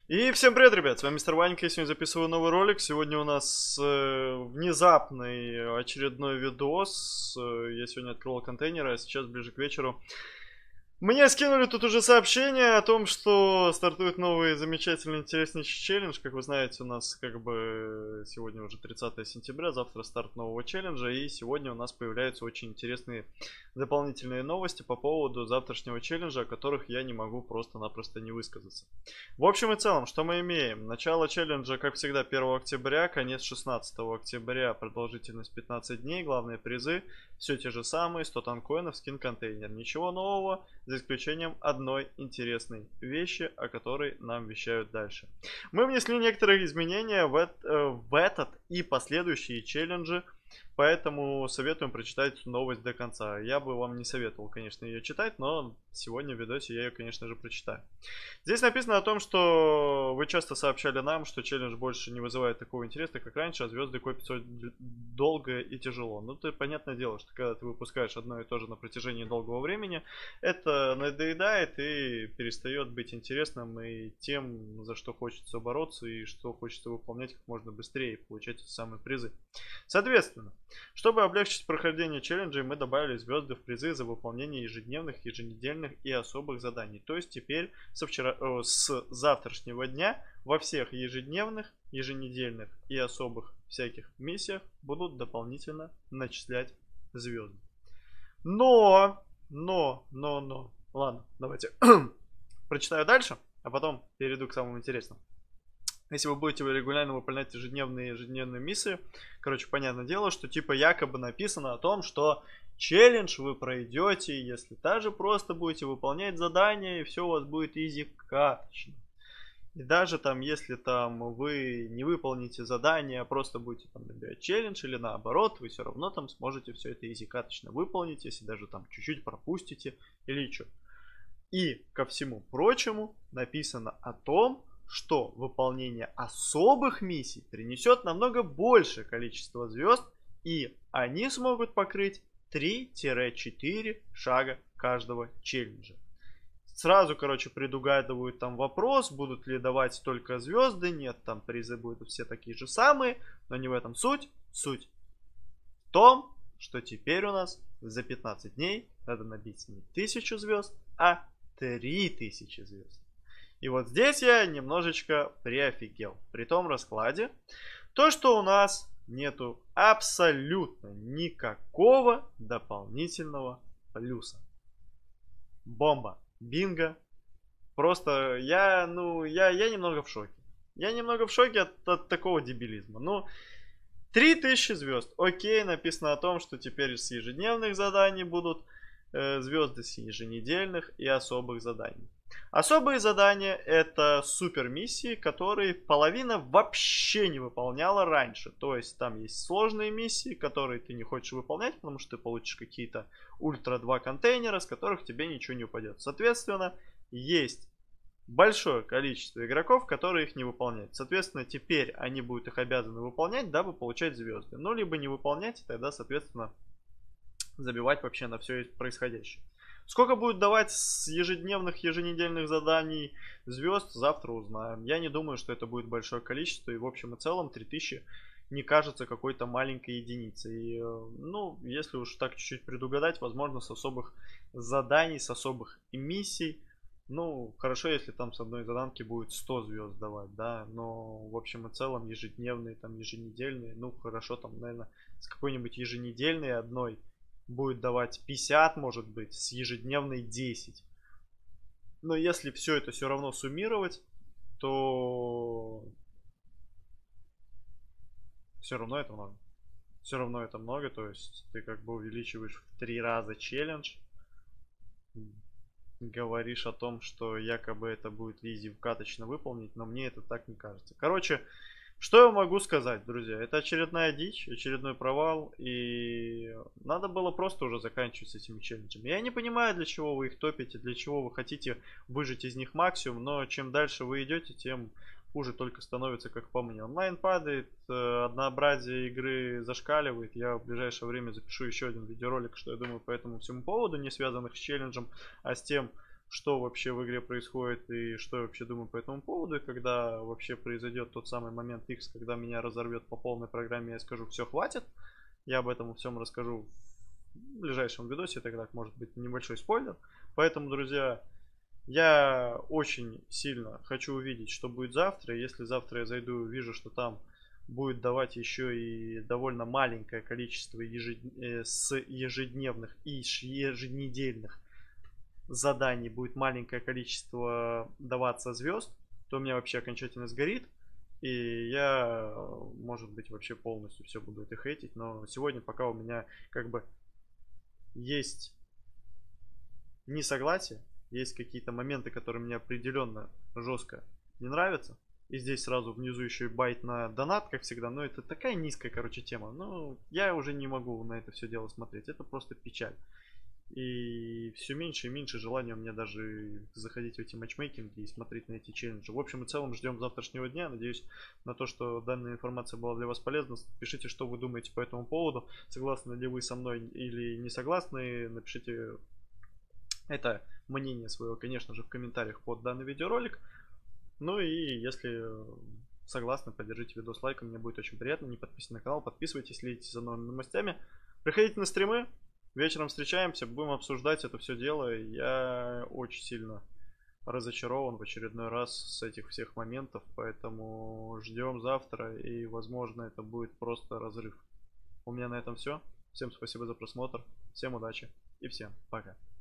И всем привет, ребят, с вами Мистер Ванька, я сегодня записываю новый ролик. Сегодня у нас внезапный очередной видос. Я сегодня открыл контейнеры, а сейчас ближе к вечеру мне скинули тут уже сообщение о том, что стартует новый замечательный интереснейший челлендж. Как вы знаете, у нас как бы сегодня уже 30 сентября, завтра старт нового челленджа. И сегодня у нас появляются очень интересные дополнительные новости по поводу завтрашнего челленджа, о которых я не могу просто-напросто не высказаться. В общем и целом, что мы имеем? Начало челленджа, как всегда, 1 октября, конец 16 октября, продолжительность 15 дней, главные призы. Все те же самые, 100 танкоинов, скин-контейнер. Ничего нового, за исключением одной интересной вещи, о которой нам вещают дальше. Мы внесли некоторые изменения в этот и последующие челленджи, поэтому советуем прочитать новость до конца. Я бы вам не советовал, конечно, ее читать, но сегодня в видосе я ее, конечно же, прочитаю. Здесь написано о том, что вы часто сообщали нам, что челлендж больше не вызывает такого интереса, как раньше, а звезды копятся долго и тяжело. Ну, это понятное дело, что когда ты выпускаешь одно и то же на протяжении долгого времени, это надоедает и перестает быть интересным и тем, за что хочется бороться и что хочется выполнять как можно быстрее и получать эти самые призы. Соответственно, чтобы облегчить прохождение челленджей, мы добавили звезды в призы за выполнение ежедневных, еженедельных и особых заданий. То есть теперь с завтрашнего дня во всех ежедневных, еженедельных и особых всяких миссиях будут дополнительно начислять звезды. Но. Ладно, давайте прочитаю дальше, а потом перейду к самому интересному. Если вы будете регулярно выполнять ежедневные миссии, короче, понятное дело, что типа якобы написано о том, что челлендж вы пройдете, если даже просто будете выполнять задания, и все у вас будет изи каточно. И даже там, если там вы не выполните задание, а просто будете там набирать челлендж, или наоборот, вы все равно там сможете все это изи каточно выполнить, если даже там чуть-чуть пропустите или что. И ко всему прочему написано о том, что выполнение особых миссий принесет намного большее количество звезд, и они смогут покрыть 3-4 шага каждого челленджа. Сразу, короче, предугадывают там вопрос, будут ли давать только звезды. Нет, там призы будут все такие же самые, но не в этом суть. Суть в том, что теперь у нас за 15 дней надо набить не 1000 звезд, а 3000 звезд. И вот здесь я немножечко приофигел. При том раскладе, то, что у нас нету абсолютно никакого дополнительного плюса. Бомба. Бинго. Просто я немного в шоке. Я немного в шоке от такого дебилизма. Ну, 3000 звезд. Окей, написано о том, что теперь с ежедневных заданий будут звезды, с еженедельных и особых заданий. Особые задания — это супер миссии, которые половина вообще не выполняла раньше. То есть там есть сложные миссии, которые ты не хочешь выполнять, потому что ты получишь какие-то ультра 2 контейнера, с которых тебе ничего не упадет. Соответственно, есть большое количество игроков, которые их не выполняют. Соответственно, теперь они будут их обязаны выполнять, дабы получать звезды. Ну, либо не выполнять, и тогда, соответственно, забивать вообще на все происходящее. Сколько будет давать с ежедневных, еженедельных заданий звезд, завтра узнаем. Я не думаю, что это будет большое количество. И в общем и целом 3000 не кажется какой-то маленькой единицей. И, ну, если уж так чуть-чуть предугадать, возможно, с особых заданий, с особых миссий. Ну, хорошо, если там с одной заданки будет 100 звезд давать, да. Но в общем и целом ежедневные, там еженедельные, ну, хорошо, там, наверное, с какой-нибудь еженедельной одной будет давать 50, может быть, с ежедневной 10. Но если все это все равно суммировать, то все равно это много. Все равно это много, то есть ты как бы увеличиваешь в 3 раза челлендж. Говоришь о том, что якобы это будет изи каточно выполнить, но мне это так не кажется. Короче, что я могу сказать, друзья? Это очередная дичь, очередной провал, и надо было просто уже заканчивать с этими челленджами. Я не понимаю, для чего вы их топите, для чего вы хотите выжать из них максимум, но чем дальше вы идете, тем хуже только становится, как по мне. Онлайн падает, однообразие игры зашкаливает. Я в ближайшее время запишу еще один видеоролик, что я думаю по этому всему поводу, не связанных с челленджем, а с тем, что вообще в игре происходит и что я вообще думаю по этому поводу. И когда вообще произойдет тот самый момент X, когда меня разорвет по полной программе, я скажу, все, хватит. Я об этом всем расскажу в ближайшем видосе, тогда может быть небольшой спойлер. Поэтому, друзья, я очень сильно хочу увидеть, что будет завтра. Если завтра я зайду и вижу, что там будет давать еще и довольно маленькое количество с ежедневных и еженедельных заданий, будет маленькое количество даваться звезд, то у меня вообще окончательно сгорит. И я, может быть, вообще полностью все буду это хейтить. Но сегодня пока у меня как бы есть несогласие, есть какие-то моменты, которые мне определенно жестко не нравятся. И здесь сразу внизу еще и байт на донат, как всегда. Но это такая низкая, короче, тема. Ну, я уже не могу на это все дело смотреть. Это просто печаль. И все меньше и меньше желания у меня даже заходить в эти матчмейкинги и смотреть на эти челленджи. В общем и целом ждем завтрашнего дня. Надеюсь на то, что данная информация была для вас полезна. Пишите, что вы думаете по этому поводу. Согласны ли вы со мной или не согласны. Напишите это мнение свое, конечно же, в комментариях под данный видеоролик. Ну и если согласны, поддержите видос лайком, мне будет очень приятно. Не подписаны на канал, подписывайтесь, следите за новыми новостями. Приходите на стримы, вечером встречаемся, будем обсуждать это все дело. Я очень сильно разочарован в очередной раз с этих всех моментов, поэтому ждем завтра и возможно это будет просто разрыв. У меня на этом все. Всем спасибо за просмотр, всем удачи и всем пока.